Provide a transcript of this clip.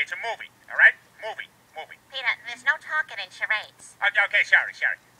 It's a movie, all right? Movie. Peter, there's no talking in charades. Okay, sorry.